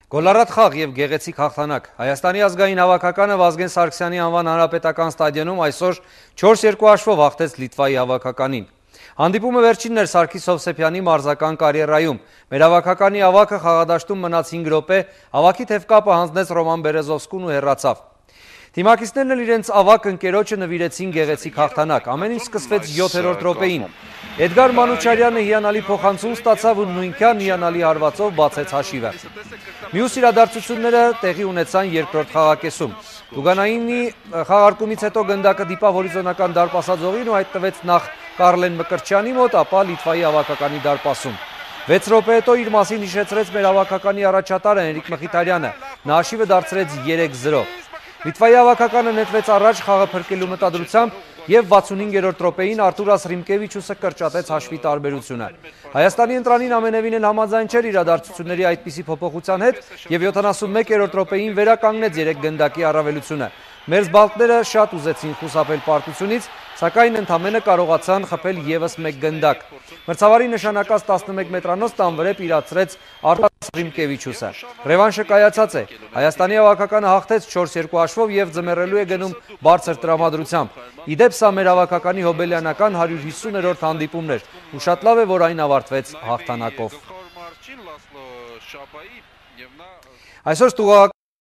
Գոլառատ խաղ եւ գեղեցիկ հաղթանակ։ Հայաստանի ազգային հավաքականը Վազգեն Սարգսյանի անվան հանրապետական ստադիոնում այսօր 4-2 հաշվով հաղթեց Լիտվայի հավաքականին։ Հանդիպումը վերջինն էր Սարգիս Հովսեփյանի մարզական կարիերայում։ Մեր հավաքականի ավագը խաղադաշտում մնաց 5 րոպե, ավագի թևկապը հանձնեց Ռոման Բերեզովսկուն ու հեռացավ։ Թիմակիցներն էլ իրենց ավագ ընկերոջը նվիրեցին գեղեցիկ հաղթանակ։ Ամեն ինչ սկսվեց 7-րդ րոպեին։ Էդգար Մանուչարյանը հիանալի փոխանցում ստացավ ու նույնքան հիանալի հարվածով բացեց հաշիվը։ Մյուս իրադարձությունները տեղի ունեցան երկրորդ խաղակեսում։ Լուգանայինի խաղարկումից հետո գնդակը դիպավ հորիզոնական դարպասաձողին ու այդ տվեց նախ Կարլեն Մկրտչյանի մոտ, ապա Լիտվայի հավաքականի դարպասում։ 6 րոպե հետո իր մասին հիշեցրեց մեր հավաքականի առաջատարը Հենրիկ Մխիթարյանը։ Նա հաշիվը դարձրեց 3-0։ Լիտվայի հավաքականը նետվեց առաջ խաղը փրկելու մտադրությամբ եւ 65-րդ րոպեին Արտուրաս Ռիմկևիչուսը կրճատեց հաշվի տարբերությունը։ Հայաստանի ընտրանին ամենևին էլ համաձայն չէր իրադարձությունների այդպիսի փոփոխության հետ եւ 71-րդ րոպեին վերականգնեց 3 գնդակի առավելությունը։ Մեր զբաղները շատ ուզեցին խուսափել պարտությունից, սակայն ընդամենը կարողացան խփել եւս 1 գնդակ։ Մրցավարի նշանակած 11 մետրանոց տանվրեպ իրացրեց Արտուրաս Ռիմկևիչուսը։ Ռևանշը կայացած է։ Հայաստանի հավաքականը հաղթեց 4-2 հաշվով եւ ձմեռելու է գնում բարձր տրամադրությամբ։ Իդեպ սա մեր հավաքականի հոբելյանական 150-րդ հանդիպումն էր ու շատ լավ է, որ այն ավարտվեց հաղթանակով։ Այսօր